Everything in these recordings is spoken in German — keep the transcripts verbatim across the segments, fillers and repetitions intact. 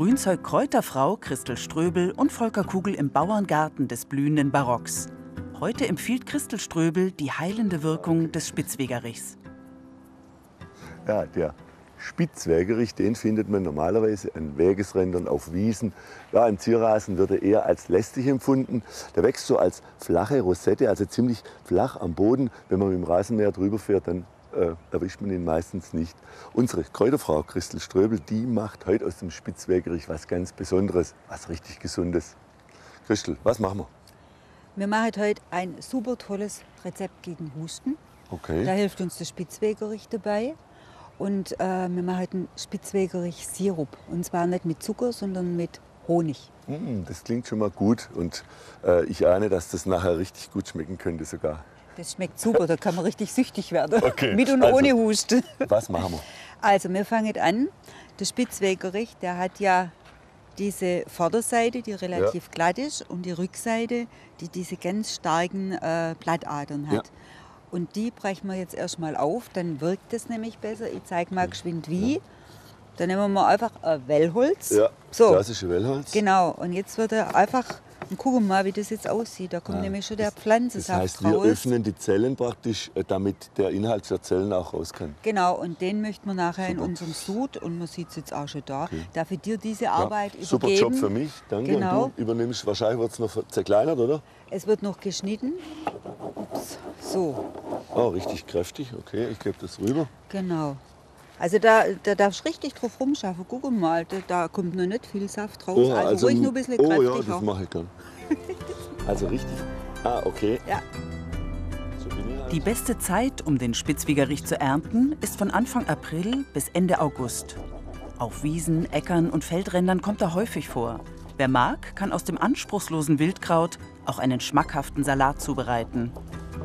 Grünzeug-Kräuterfrau Christel Ströbel und Volker Kugel im Bauerngarten des blühenden Barocks. Heute empfiehlt Christel Ströbel die heilende Wirkung des Spitzwegerichs. Ja, der Spitzwegerich, den findet man normalerweise an Wegesrändern, auf Wiesen. Ja, im Zierrasen wird er eher als lästig empfunden. Der wächst so als flache Rosette, also ziemlich flach am Boden. Wenn man mit dem Rasenmäher drüber fährt, dann äh, erwischt man ihn meistens nicht. Unsere Kräuterfrau Christel Ströbel, die macht heute aus dem Spitzwegerich was ganz Besonderes, was richtig Gesundes. Christel, was machen wir? Wir machen heute ein super tolles Rezept gegen Husten. Okay. Da hilft uns der Spitzwegerich dabei. Und äh, wir machen einen Spitzwegerich-Sirup. Und zwar nicht mit Zucker, sondern mit Honig. Mm, das klingt schon mal gut. Und äh, ich ahne, dass das nachher richtig gut schmecken könnte sogar. Das schmeckt super, da kann man richtig süchtig werden. Okay. Mit und Also, ohne Husten. Was machen wir? Also wir fangen an. Der Spitzwegerich, der hat ja diese Vorderseite, die relativ ja. glatt ist, und die Rückseite, die diese ganz starken äh, Blattadern hat. Ja. Und die brechen wir jetzt erstmal auf, dann wirkt es nämlich besser. Ich zeige mal geschwind wie. Dann nehmen wir einfach ein Wellholz. Ja, so. klassische Wellholz. Genau, und jetzt wird er einfach, und gucken wir mal, wie das jetzt aussieht. Da kommt ja. nämlich schon der Pflanzensaft raus. Das heißt, wir öffnen die Zellen praktisch, damit der Inhalt der Zellen auch raus kann. Genau, und den möchten wir nachher Super. in unserem Sud, und man sieht es jetzt auch schon da, okay. darf ich dir diese Arbeit ja, super übergeben. Job für mich, danke. Genau. Und du übernimmst, wahrscheinlich wird es noch zerkleinert, oder? Es wird noch geschnitten. Ups. So. Oh, richtig kräftig, okay, ich gebe das rüber. Genau. Also da, da darfst du richtig drauf rumschaffen. Guck mal, da, da kommt noch nicht viel Saft raus. Oh, also, also ruhig nur ein bisschen oh, kräftig. Oh ja, das mache ich gern. Also richtig. Ah, okay. Ja. So bin ich halt. Die beste Zeit, um den Spitzwegerich zu ernten, ist von Anfang April bis Ende August. Auf Wiesen, Äckern und Feldrändern kommt er häufig vor. Wer mag, kann aus dem anspruchslosen Wildkraut auch einen schmackhaften Salat zubereiten.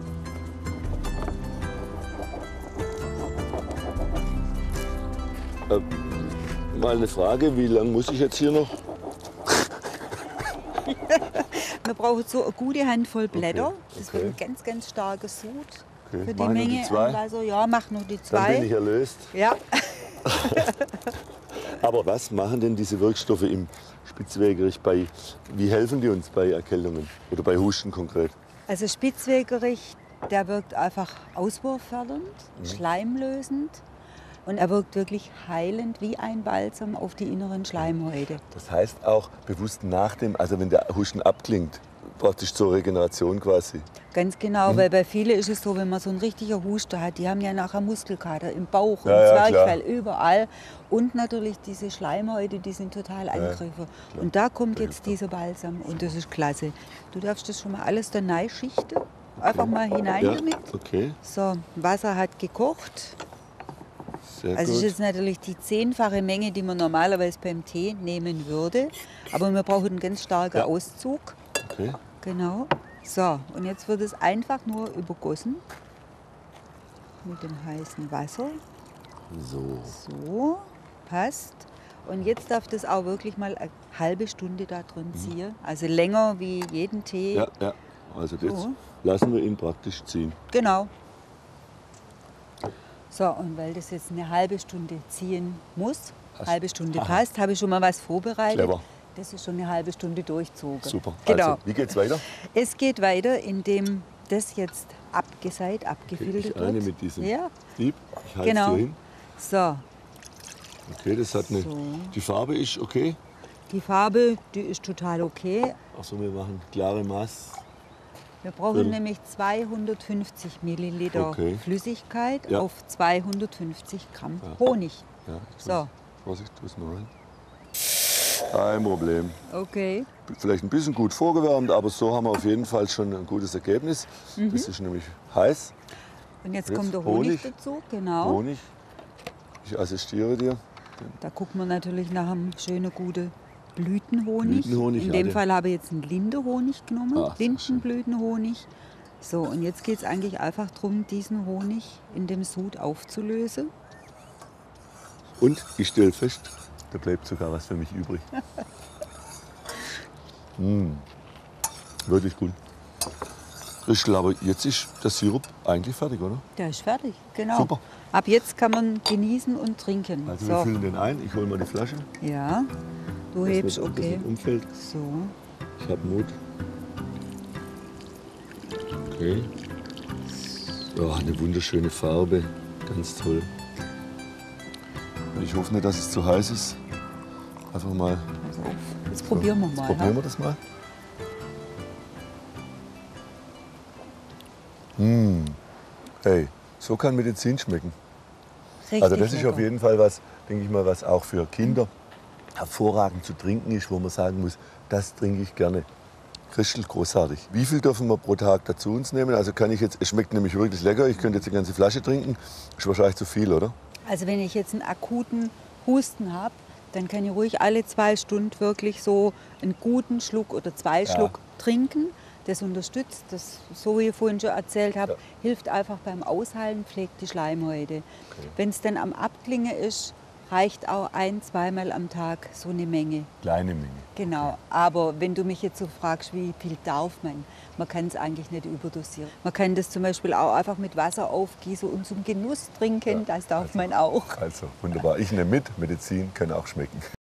Äh, mal eine Frage, wie lange muss ich jetzt hier noch? Wir brauchen so eine gute Handvoll Blätter. Okay, Das okay. wird ein ganz, ganz starker Sud Okay, für die mach ich noch Menge. die zwei? Also, ja, mach nur die Dann zwei. bin ich erlöst. Ja. Aber was machen denn diese Wirkstoffe im Spitzwegerich bei, wie helfen die uns bei Erkältungen oder bei Husten konkret? Also Spitzwegerich, der wirkt einfach auswurffördernd, Mhm. schleimlösend. Und er wirkt wirklich heilend wie ein Balsam auf die inneren Schleimhäute. Das heißt auch bewusst nach dem, also wenn der Husten abklingt, praktisch zur Regeneration quasi. Ganz genau, Mhm. weil bei vielen ist es so, wenn man so einen richtigen Husten hat, die haben ja nachher Muskelkater im Bauch, Ja, im ja, Zwerchfell, überall. Und natürlich diese Schleimhäute, die sind total angegriffen. klar. Und da kommt Da jetzt hilft dieser Balsam und das ist klasse. Du darfst das schon mal alles da rein schichten. Einfach mal hinein Ja, damit. okay, So, Wasser hat gekocht. sehr Also es ist gut. jetzt natürlich die zehnfache Menge, die man normalerweise beim Tee nehmen würde. Aber wir brauchen einen ganz starken Ja. Auszug. Okay. Genau. So, und jetzt wird es einfach nur übergossen mit dem heißen Wasser. So. So, passt. Und jetzt darf das auch wirklich mal eine halbe Stunde da drin ziehen. Also länger wie jeden Tee. Ja, ja. Also jetzt So. lassen wir ihn praktisch ziehen. Genau. So, und weil das jetzt eine halbe Stunde ziehen muss, Passt. halbe Stunde Aha. passt, habe ich schon mal was vorbereitet. Clever. Das ist schon eine halbe Stunde durchzogen. Super. Genau. Also, wie geht's weiter? Es geht weiter, indem das jetzt abgeseit, Okay, abgefiltert ich wird. eine mit diesem Ja, Dieb. Ich halte Genau. hier hin. so. Okay, das hat eine. So. Die Farbe ist okay. Die Farbe, die ist total okay. Achso, wir machen klare Maß. Wir brauchen Viertel. nämlich zweihundertfünfzig Milliliter Okay. Flüssigkeit Ja. auf zweihundertfünfzig Gramm Ja. Honig. Ja, ich So. tu's- Vorsicht, tu es mal rein. Kein Problem. Okay. Vielleicht ein bisschen gut vorgewärmt, aber so haben wir auf jeden Fall schon ein gutes Ergebnis. Mhm. Das ist nämlich heiß. Und jetzt, Jetzt kommt der Honig, Honig. dazu. Genau. Honig. Ich assistiere dir. Da guckt man natürlich nach einem schönen, guten Blütenhonig. Blütenhonig, In ja, dem den- Fall habe ich jetzt einen Lindenhonig genommen. Ah, sehr Lindenblütenhonig. So, und jetzt geht es eigentlich einfach darum, diesen Honig in dem Sud aufzulösen. Und ich stelle fest, da bleibt sogar was für mich übrig. mm. Wirklich gut. Christel, aber jetzt ist der Sirup eigentlich fertig, oder? Der ist fertig, genau. Super. Ab jetzt kann man genießen und trinken. Also wir so. füllen den ein. Ich hole mal die Flasche. Ja. Du dass hebst, nicht- dass okay. nicht umfällt. So. Ich habe Mut. Okay. Ja, eine wunderschöne Farbe. Ganz toll. Ich hoffe nicht, dass es zu heiß ist. Einfach mal. Also auf. Jetzt probieren wir Jetzt mal. probieren ha? wir das mal. Hm. Hey, so kann Medizin schmecken. Richtig Also das ist lecker. auf jeden Fall was, denke ich mal, was auch für Kinder hervorragend zu trinken ist, wo man sagen muss, das trinke ich gerne. Christel, großartig. Wie viel dürfen wir pro Tag dazu uns nehmen? Also kann ich jetzt, es schmeckt nämlich wirklich lecker, ich könnte jetzt eine ganze Flasche trinken. Ist wahrscheinlich zu viel, oder? Also wenn ich jetzt einen akuten Husten habe, dann kann ich ruhig alle zwei Stunden wirklich so einen guten Schluck oder zwei Ja. Schluck trinken. Das unterstützt, das, so wie ich vorhin schon erzählt habe, Ja. hilft einfach beim Ausheilen, pflegt die Schleimhäute. Okay. Wenn es dann am Abklingen ist, reicht auch ein-, zweimal am Tag so eine Menge. Kleine Menge. Genau, aber wenn du mich jetzt so fragst, wie viel darf man, man kann es eigentlich nicht überdosieren. Man kann das zum Beispiel auch einfach mit Wasser aufgießen und zum Genuss trinken, das darf man auch. Also wunderbar. Ich nehme mit, Medizin kann auch schmecken.